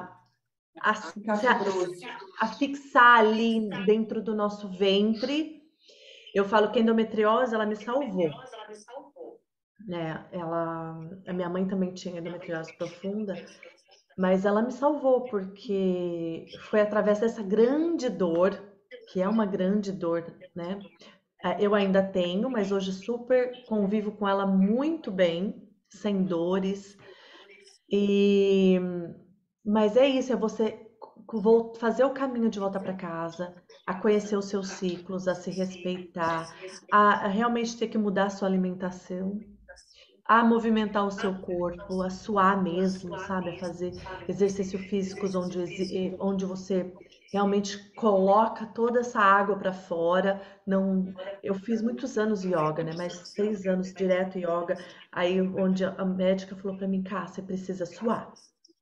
a fixar ali dentro do nosso ventre. Eu falo que a endometriose, ela me salvou, né? A minha mãe também tinha endometriose profunda, mas ela me salvou porque foi através dessa grande dor, que é uma grande dor, né? Eu ainda tenho, mas hoje super convivo com ela muito bem, sem dores. Mas é isso, é você fazer o caminho de volta para casa, a conhecer os seus ciclos, a se respeitar, a realmente ter que mudar a sua alimentação, a movimentar o seu corpo, a suar mesmo, sabe? A fazer exercícios físicos onde você realmente coloca toda essa água para fora. Não, eu fiz muitos anos yoga, né? Mais 6 anos direto yoga. Aí onde a médica falou para mim, cá, você precisa suar.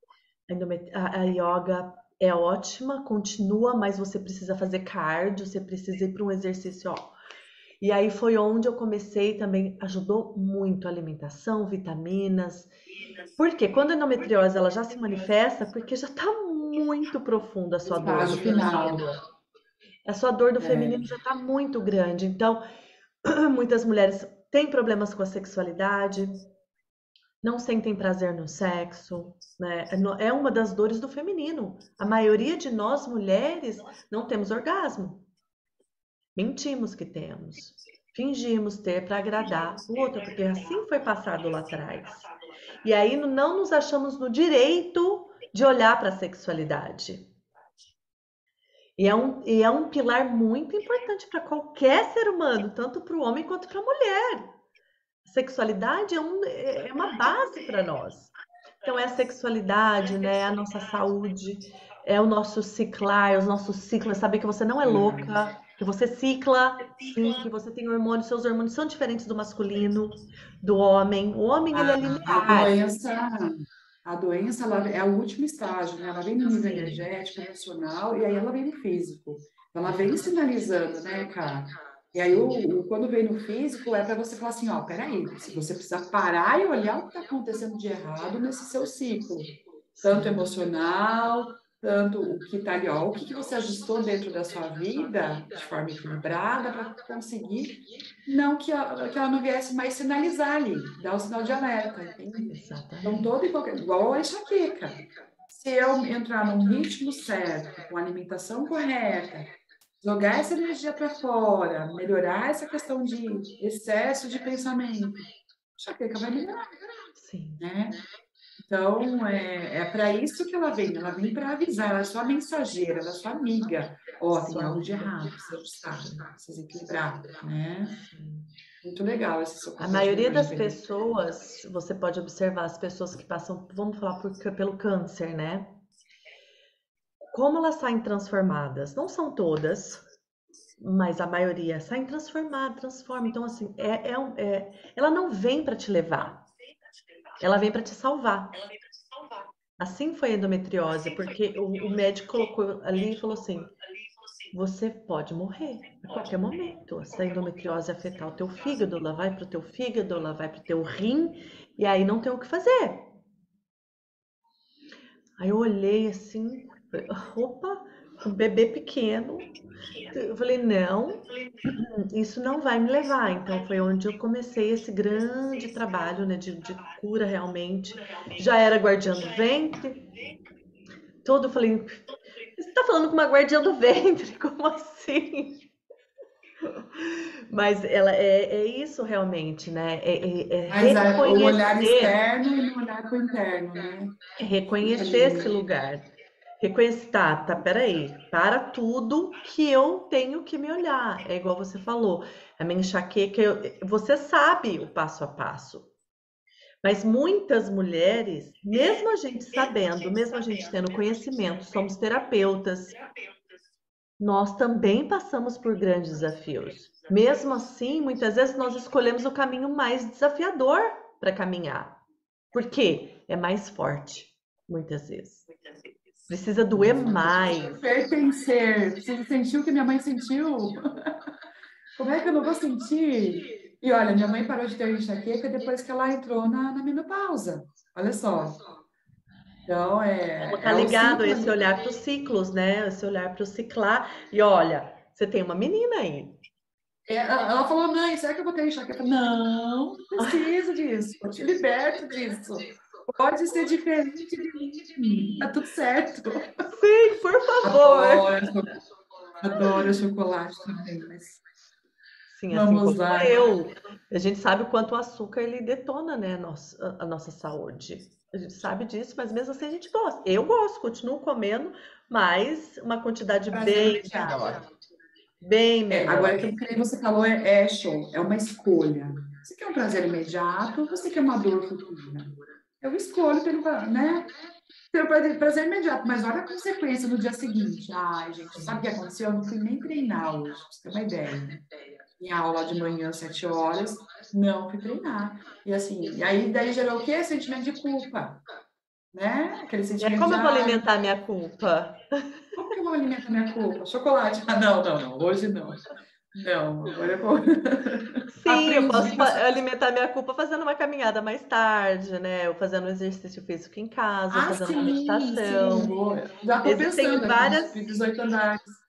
A yoga é ótima, continua, mas você precisa fazer cardio, você precisa ir para um exercício, ó. E aí foi onde eu comecei também, ajudou muito a alimentação, vitaminas. Porque quando a endometriose ela já se manifesta, porque já está muito profunda a sua dor do Final. feminino. A sua dor do feminino já está muito grande. Então, muitas mulheres têm problemas com a sexualidade, não sentem prazer no sexo, né? É uma das dores do feminino. A maioria de nós mulheres não temos orgasmo. Mentimos que temos. Fingimos ter para agradar o outro, porque assim foi passado lá atrás. E aí não nos achamos no direito de olhar para a sexualidade. E é um pilar muito importante para qualquer ser humano, tanto para o homem quanto para a mulher. A sexualidade é uma base para nós. Então é a sexualidade, né? É a nossa saúde, é o nosso ciclar, os nossos ciclos, saber que você não é louca, que você cicla, sim, que você tem hormônios, seus hormônios são diferentes do masculino, do homem. O homem, ele é linear. A doença ela é o último estágio, né? Ela vem no nível energético, emocional, e aí ela vem no físico. Ela vem sinalizando, né, cara? E aí, quando vem no físico, é para você falar assim, ó, peraí, você precisa parar e olhar o que está acontecendo de errado nesse seu ciclo. Tanto emocional, tanto o que está ali, ó, o que você ajustou dentro da sua vida de forma equilibrada para conseguir não que ela não viesse mais sinalizar ali, dar o sinal de alerta, entende? Exatamente. Então, todo e qualquer, igual a enxaqueca. Se eu entrar num ritmo certo, com a alimentação correta, jogar essa energia para fora, melhorar essa questão de excesso de pensamento, a enxaqueca vai melhorar. Sim. Né? Então, é para isso que ela vem para avisar, ela é sua mensageira, ela é sua amiga. Ó, tem algo de errado, precisa ajustar, precisa equilibrar, né? Sim. Muito legal esse seu A maioria das pessoas, você pode observar as pessoas que passam, vamos falar pelo câncer, né? Como elas saem transformadas? Não são todas, mas a maioria saem transforma. Então, assim, ela não vem para te levar, ela vem para te salvar. Assim foi a endometriose, porque o médico colocou ali e falou assim: você pode morrer a qualquer momento. Essa endometriose afetar o teu fígado, ela vai para o teu fígado, ela vai para o teu rim, e aí não tem o que fazer. Aí eu olhei assim, falei, opa, um bebê pequeno. Eu falei, não, isso não vai me levar. Então foi onde eu comecei esse grande trabalho, né, de cura realmente. Já era guardiã do ventre, tudo. Eu falei, você tá falando com uma guardiã do ventre? Como assim? Mas ela é isso realmente, né? É Mas o olhar reconhecer, externo e não olhar para o interno, né? Fica reconhecer esse ali. lugar. Reconhecer, tá, peraí, para tudo que eu tenho que me olhar. É igual você falou, a minha enxaqueca, você sabe o passo a passo. Mas muitas mulheres, mesmo a gente sabendo, mesmo a gente tendo conhecimento, somos terapeutas, nós também passamos por grandes desafios. Mesmo assim, muitas vezes nós escolhemos o caminho mais desafiador para caminhar. Por quê? É mais forte, muitas vezes. Precisa doer mais. Pertencer, preciso sentir o que minha mãe sentiu. Como é que eu não vou sentir? E olha, minha mãe parou de ter enxaqueca depois que ela entrou na menopausa. Olha só. Então, Como tá é o ligado a ciclo esse ali. olhar para os ciclos, né? Esse olhar para o ciclar. E olha, você tem uma menina aí. Ela falou, mãe, será que eu vou ter enxaqueca? Não, não preciso disso. Eu te liberto disso. Pode ser diferente de mim. Tá tudo certo. Sim, por favor. Adoro, adoro chocolate também, mas Sim, assim vamos como lá. eu. A gente sabe o quanto o açúcar ele detona, né, a nossa saúde. A gente sabe disso, mas mesmo assim a gente gosta. Eu gosto, continuo comendo, mas uma quantidade Prazer bem imediato. menor. Bem menor. Agora, aquilo que você falou é show, é uma escolha. Você quer um prazer imediato ou você quer uma dor futura? Eu escolho pelo, né? Pelo prazer imediato, mas olha a consequência no dia seguinte. Ai, gente, sabe o que aconteceu? Eu não fui nem treinar hoje, pra você ter uma ideia. Minha aula de manhã, 7 horas, não fui treinar. E assim, e aí daí gerou o quê? Sentimento de culpa, né? Aquele E aí, sentimento de, como eu vou ai, alimentar minha culpa? como que eu vou alimentar minha culpa? Chocolate. Ah, não, não, não, hoje não. Não, agora eu vou. Sim, eu posso Aprendi com essa. alimentar minha culpa fazendo uma caminhada mais tarde, né? Ou fazendo um exercício físico em casa, ou Ah, fazendo uma sim, sim, meditação. vou. Já estou Existem pensando aqui várias. nos 18 andares.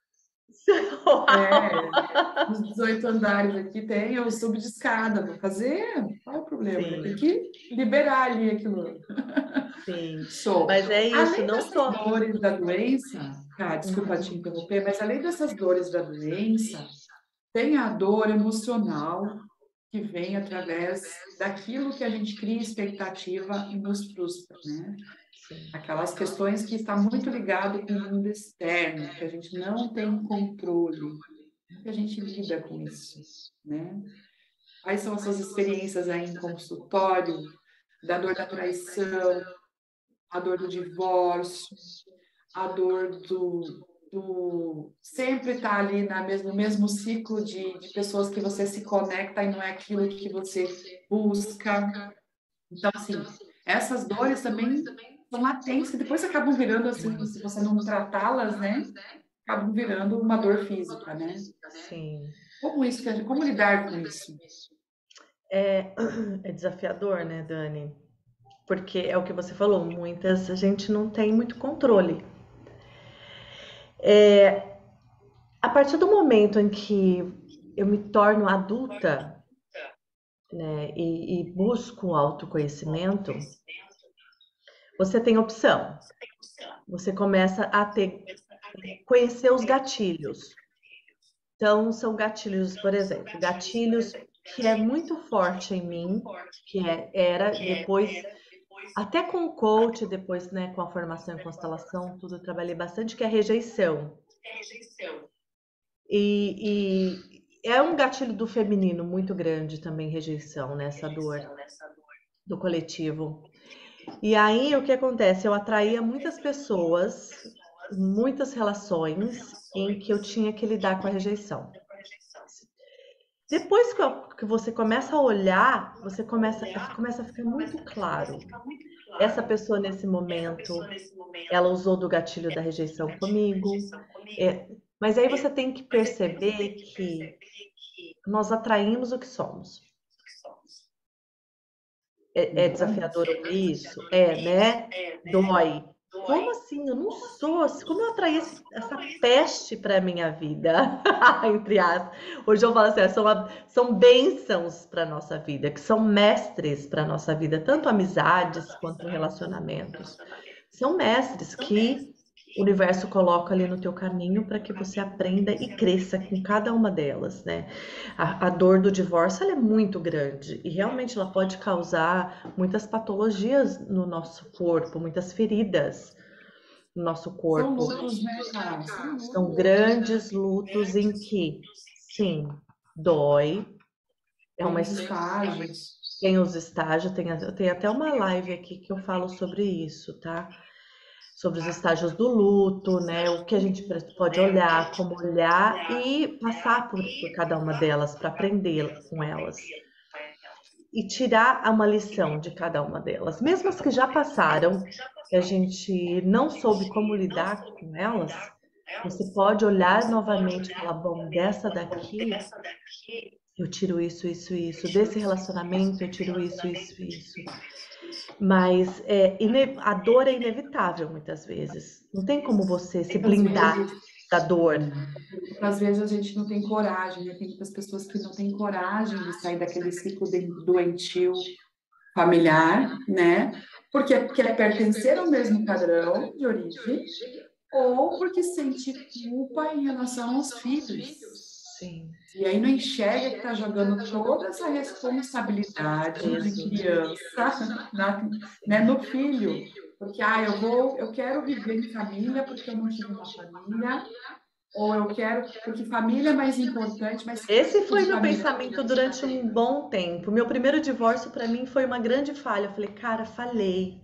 Uau! É, nos 18 andares aqui tem o sub de escada. Vou fazer? Qual é o problema, né? Tem Sim, que liberar ali aquilo. sim. Show. Mas é isso, Além não dessas só. dores da doença, cara, desculpa te Uhum. interromper, mas além dessas dores da doença, tem a dor emocional que vem através daquilo que a gente cria expectativa e nos frustra, né? Sim. Aquelas questões que está muito ligado com o mundo externo, que a gente não tem controle, que a gente lida com isso, né? Quais são as suas experiências aí em consultório, da dor da traição, a dor do divórcio, a dor do sempre estar ali no mesmo ciclo de pessoas que você se conecta e não é aquilo que você busca. Então, assim, essas dores também são latentes, que depois acabam virando, assim, se você não tratá-las, né? Acabam virando uma dor física, né? Sim. Como isso, como lidar com isso? É, é desafiador, né, Dani? Porque é o que você falou, muitas a gente não tem muito controle. A partir do momento em que eu me torno adulta, né, e busco o autoconhecimento, você tem opção. Você começa a conhecer os gatilhos. Então, são gatilhos, por exemplo, gatilhos que é muito forte em mim, era depois, até com o coach, depois, né, com a formação em constelação, tudo, eu trabalhei bastante, que é a rejeição. E é um gatilho do feminino muito grande também, rejeição, né, essa dor do coletivo. E aí, o que acontece? Eu atraía muitas pessoas, muitas relações em que eu tinha que lidar com a rejeição. Depois que você começa a olhar, você começa a ficar muito claro. Essa pessoa nesse momento, ela usou do gatilho da rejeição comigo. Mas aí você tem que perceber que nós atraímos o que somos. É desafiador ouvir isso? Né? Dói. Como assim? Eu não sou. Como eu atraí essa peste para a minha vida? Entre aspas. Hoje eu falo assim, são bênçãos para a nossa vida, que são mestres para a nossa vida, tanto amizades quanto relacionamentos. São mestres que o universo coloca ali no teu caminho para que você aprenda e cresça com cada uma delas, né? A dor do divórcio ela é muito grande e realmente ela pode causar muitas patologias no nosso corpo, muitas feridas no nosso São corpo. lutos, né, Carol? São São lutos. grandes lutos em que, sim, dói. É Tem uma os estágios. tem os estágios, tem até uma live aqui que eu falo sobre isso, tá? Sobre os estágios do luto, né? O que a gente pode olhar, como olhar e passar por cada uma delas para aprender com elas. E tirar uma lição de cada uma delas. Mesmo as que já passaram, que a gente não soube como lidar com elas, você pode olhar novamente e falar, bom, dessa daqui eu tiro isso, isso, isso. Desse relacionamento eu tiro isso, isso, isso. Mas a dor é inevitável muitas vezes. Não tem como você se blindar da dor. Às vezes a gente não tem coragem, né? Tem muitas pessoas que não têm coragem de sair daquele ciclo doentio familiar, né? Porque quer pertencer ao mesmo padrão de origem ou porque sente culpa em relação aos filhos. Sim. E aí não enxerga que está jogando toda essa responsabilidade de criança no filho. Porque eu quero viver em família porque eu não tive uma família, ou eu quero, porque família é mais importante, mas esse foi meu pensamento durante um bom tempo. Meu primeiro divórcio para mim foi uma grande falha. Eu falei, cara, falei,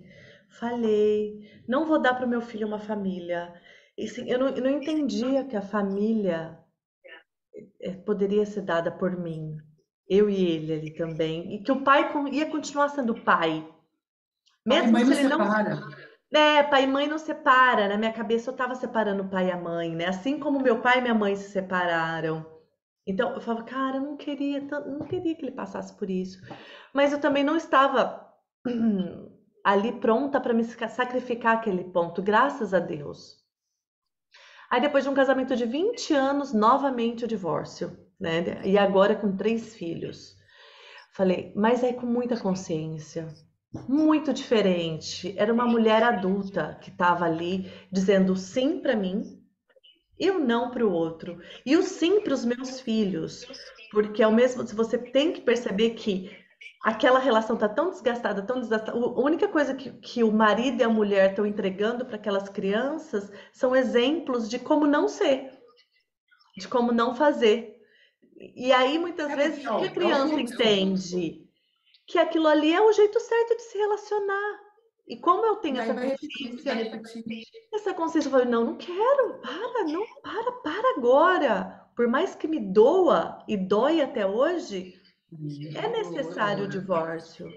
não vou dar para o meu filho uma família. E, assim, eu não entendia que a família poderia ser dada por mim, eu e ele ali também, e que o pai ia continuar sendo pai, pai e mesmo mãe se não ele não. separa. Pai e mãe não separa. Na minha cabeça eu estava separando o pai e a mãe, né? Assim como meu pai e minha mãe se separaram. Então eu falava, cara, eu não queria que ele passasse por isso. Mas eu também não estava ali pronta para me sacrificar aquele ponto, graças a Deus. Aí depois de um casamento de 20 anos, novamente o divórcio, né? E agora com 3 filhos. Falei, mas aí com muita consciência, muito diferente. Era uma mulher adulta que estava ali dizendo sim para mim e o não para o outro. E o sim para os meus filhos. Porque ao mesmo tempo você tem que perceber que aquela relação está tão desgastada, tão desgastada. A única coisa que o marido e a mulher estão entregando para aquelas crianças são exemplos de como não ser, de como não fazer. E aí, muitas vezes, o que a criança entende? Que aquilo ali é o jeito certo de se relacionar. E como eu tenho essa consciência, eu falei, não quero, para agora. Por mais que me doa e dói até hoje, é necessário o divórcio.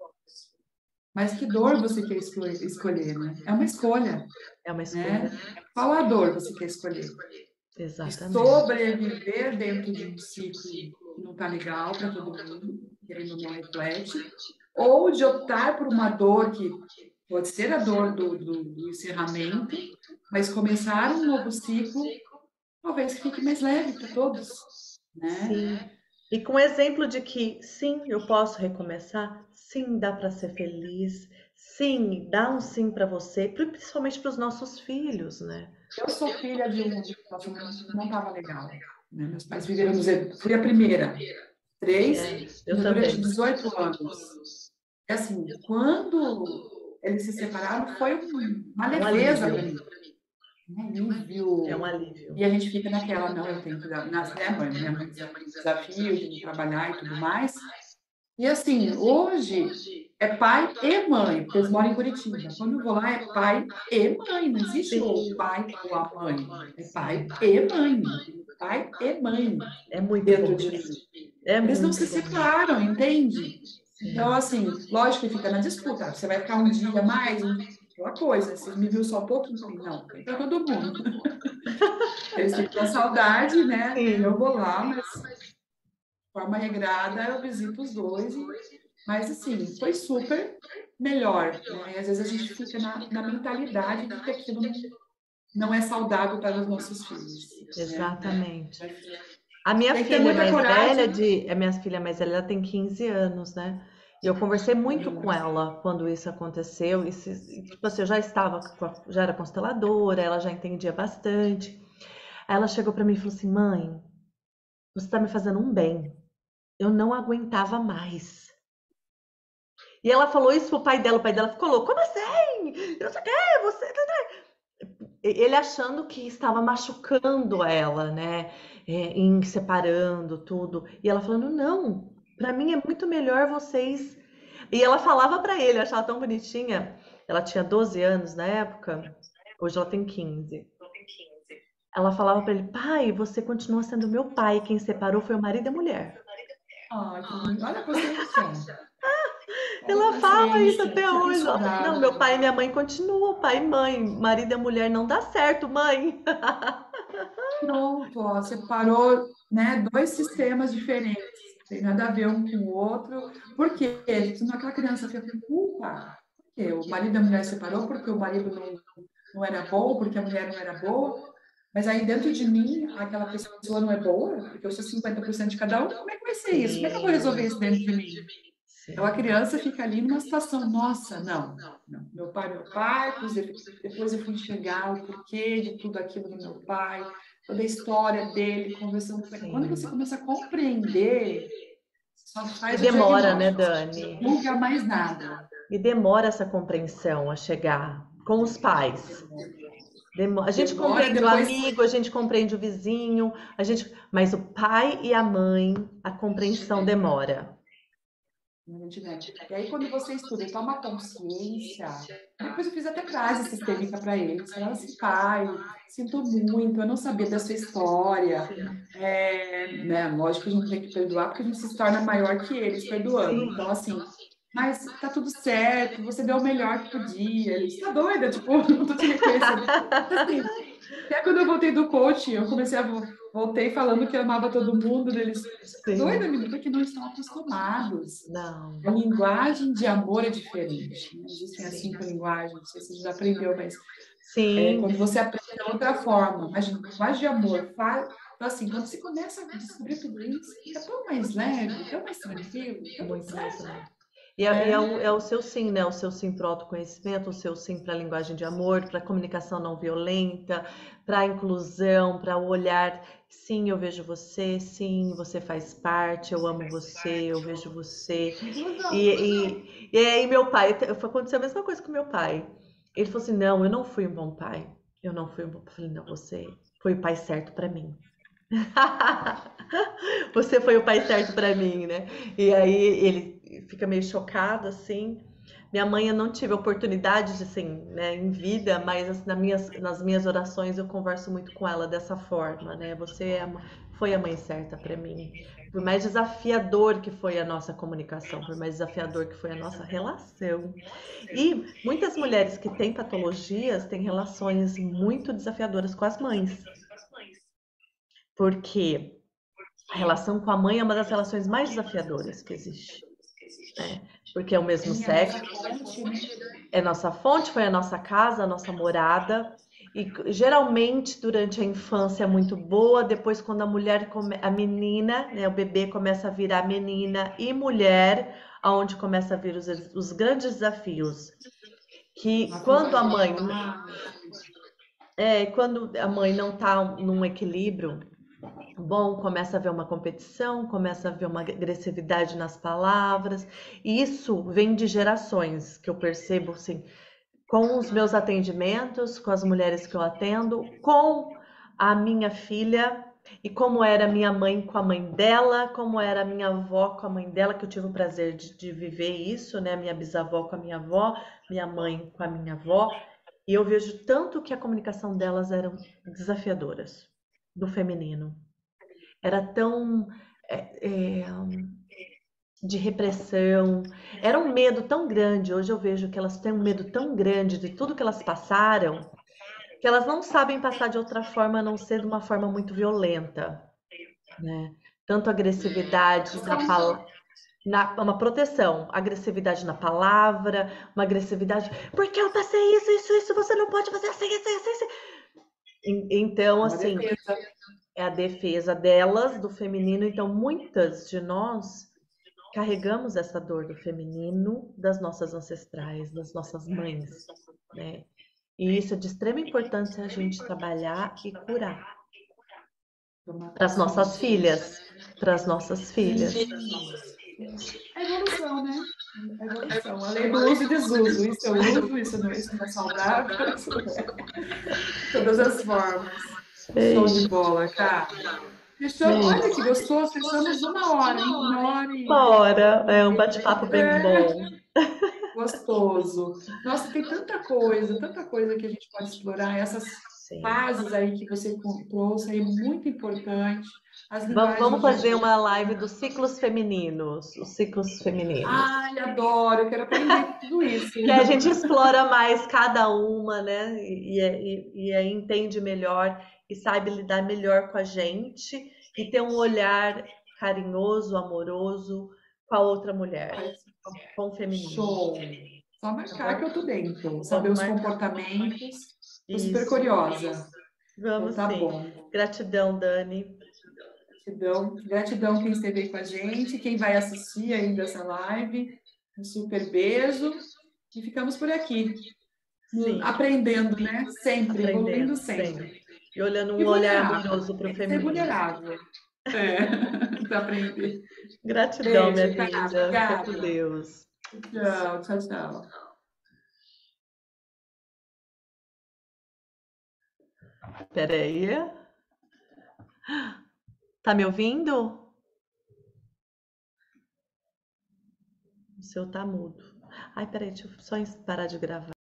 Mas que dor você quer escolher, né? É uma escolha. É uma escolha. Né? Qual a dor você quer escolher? Exatamente. Sobreviver dentro de um ciclo que não está legal para todo mundo, que ele não reflete, ou de optar por uma dor que pode ser a dor do encerramento, mas começar um novo ciclo, talvez que fique mais leve para todos. Né? Sim. E com o exemplo de que, sim, eu posso recomeçar, sim, dá para ser feliz, sim, dá um sim para você, principalmente para os nossos filhos, né? Eu sou filha de um relacionamento que não estava legal. Né? Meus pais viveram fui a primeira. 3, durante 18 anos. E assim, quando eles se separaram, foi uma leveza para mim. Um alívio. É um alívio. E a gente fica naquela, não, eu tenho que dar, minha mãe desafio de trabalhar e tudo mais. E assim, hoje é pai e mãe, porque eles moram em Curitiba. Quando eu vou lá, é pai e mãe, não existe o pai ou a mãe. É pai e mãe. Pai e mãe. É muito dentro bom. de mim. Eles não se separam, entende? Então, assim, lógico que fica na disputa. Você vai ficar um dia mais, aquela coisa, vocês me viram só um pouquinho, não, tem pra todo mundo. Eles ficam com saudade, né? E eu Sim, vou lá, mas de forma regrada eu visito os dois, mas assim, foi super melhor, né? E às vezes a gente fica na mentalidade de que aquilo não é saudável para os nossos filhos, né? exatamente. A minha Tem que ter filha muita mais velha coragem. de, a minha filha mais velha, ela tem 15 anos, né? E eu conversei muito com ela quando isso aconteceu. Tipo assim, eu já estava, já era consteladora, ela já entendia bastante. Aí ela chegou para mim e falou assim: "Mãe, você está me fazendo um bem. Eu não aguentava mais." E ela falou isso pro pai dela. O pai dela ficou louco: "Como assim? Eu não sei o quê, você." Ele achando que estava machucando ela, né? Em separando tudo. E ela falando: "Não, para mim é muito melhor vocês." E ela falava para ele, eu achava tão bonitinha. Ela tinha 12 anos na época, hoje ela tem 15. Ela falava para ele: "Pai, você continua sendo meu pai. Quem separou foi o marido e a mulher." Ai, que lindo. Olha a consciência. Olha a Ela fala isso consciência. até Que hoje. Ela fala: "Não, meu saudável. pai e minha mãe continuam, pai e mãe. Marido e mulher não dá certo, mãe." Pronto, ó, separou, né, dois sistemas diferentes. Tem nada a ver um com o outro. Por quê? Senão aquela criança fica com culpa. Por quê? O marido e a mulher separou porque o marido não era bom, porque a mulher não era boa. Mas aí dentro de mim, aquela pessoa não é boa, porque eu sou 50% de cada um. Como é que vai ser isso? Como é que eu vou resolver Sim, isso dentro de mim? Então a sim, criança fica ali numa situação, nossa, não. Meu pai, depois eu fui enxergar o porquê de tudo aquilo do meu pai, toda a história dele, conversando com ele. Quando você sim. começa a compreender, só E faz o demora, né, diagnóstico, não Dani? julga mais nada. E demora essa compreensão a chegar com os pais. A gente Demora, compreende o depois amigo, a gente compreende o vizinho, mas o pai e a mãe, a compreensão demora. E aí, quando você estuda e toma consciência, depois eu fiz até frase sistêmica para eles. Falava assim, pai, sinto muito, eu não sabia da sua história. Sim, Né, lógico que a gente tem que perdoar, porque a gente se torna maior que eles perdoando. sim, Então, assim, mas tá tudo certo, você deu o melhor que podia. Eles, tá doida? Tipo, não tô te reconhecendo. Assim, até quando eu voltei do coaching, eu comecei voltei falando que amava todo mundo, deles, você tá doida, sim. menina? Porque não estão acostumados. Não, A linguagem de amor é diferente, né? Existem as sim. 5 linguagens, não sei se você já aprendeu, mas Sim, quando você aprende de outra forma, imagina, linguagem de amor, então assim, quando você começa a descobrir tudo isso, fica tão mais leve, tão mais tranquilo, tá tudo muito mais certo, leve. E é o seu sim, né? O seu sim para o autoconhecimento, o seu sim para a linguagem de amor, para a comunicação não violenta, para a inclusão, para o olhar. Sim, eu vejo você, sim, você faz parte, eu amo você, eu vejo você. inclusão. E aí, meu pai, aconteceu a mesma coisa com meu pai. Ele falou assim: não, eu não fui um bom pai. Eu não fui um bom pai. Eu falei: não, você foi o pai certo para mim. Você foi o pai certo para mim, né? E aí ele fica meio chocado assim. Minha mãe eu não tive oportunidade de assim, né, em vida, mas assim, nas minhas orações eu converso muito com ela dessa forma, né? Foi a mãe certa para mim. Por mais desafiador que foi a nossa comunicação, por mais desafiador que foi a nossa relação. E muitas mulheres que têm patologias têm relações muito desafiadoras com as mães, porque a relação com a mãe é uma das relações mais desafiadoras que existe, né? Porque é o mesmo Sim, a nossa sexo, fonte, né? é nossa fonte, foi a nossa casa, a nossa morada. E geralmente durante a infância é muito boa, depois quando a menina, né, o bebê começa a virar menina e mulher, aonde começa a vir os grandes desafios. Que A quando a mãe não está num equilíbrio bom, começa a haver uma competição, começa a haver uma agressividade nas palavras. E isso vem de gerações, que eu percebo assim, com os meus atendimentos, com as mulheres que eu atendo, com a minha filha e como era minha mãe com a mãe dela, como era minha avó com a mãe dela, que eu tive o prazer de viver isso, né? Minha bisavó com a minha avó, minha mãe com a minha avó. E eu vejo tanto que a comunicação delas eram desafiadoras, do feminino. Era tão. é, é, de repressão. Era um medo tão grande. Hoje eu vejo que elas têm um medo tão grande de tudo que elas passaram, que elas não sabem passar de outra forma a não ser de uma forma muito violenta, né? Tanto agressividade uma proteção, agressividade na palavra, uma agressividade, porque eu passei isso, você não pode fazer assim, assim. Então, Uma assim, defesa. é a defesa delas, do feminino. Então, muitas de nós carregamos essa dor do feminino das nossas ancestrais, das nossas mães, né? E isso é de extrema importância a gente trabalhar e curar Tomar para as nossas consciência. filhas, para as nossas filhas. É evolução, né? É evolução. A lei do uso e desuso. Isso eu uso, isso não é saudável, isso não é. Todas as formas. É Show de isso. bola, cara. É Fechamos, olha que isso. gostoso, fechamos 1 hora, hein? 1 hora Uma e. hora, é um bate-papo bem bom. Gostoso. Nossa, tem tanta coisa que a gente pode explorar. Essas Sim. fases aí que você trouxe aí, muito importante. As Vamos linguagens de fazer amor. uma live dos ciclos femininos, os ciclos femininos. Ai, adoro, eu quero aprender tudo isso. Que a gente explora mais cada uma, né? E aí entende melhor e sabe lidar melhor com a gente e ter um olhar carinhoso, amoroso com a outra mulher, com o feminino. Show. Só Tá marcar que bom? eu tô dentro. Saber Vamos os marcar. comportamentos. Tô super Isso. curiosa. Então Vamos tá sim. bom. Gratidão, Dani. Gratidão quem esteve aí com a gente, quem vai assistir ainda essa live. Um super beijo. E ficamos por aqui, Sim, aprendendo, né? Sempre, evoluindo aprendendo sempre. sempre. E olhando E um olhar vulnerável. amoroso para o Tem que ser feminino. vulnerável. É, para aprender. Gratidão, minha Beijo, cara. linda. Fica com Obrigada. Deus. Tchau, tchau, tchau. Peraí. Tá me ouvindo? O seu tá mudo. Ai, peraí, deixa eu só parar de gravar.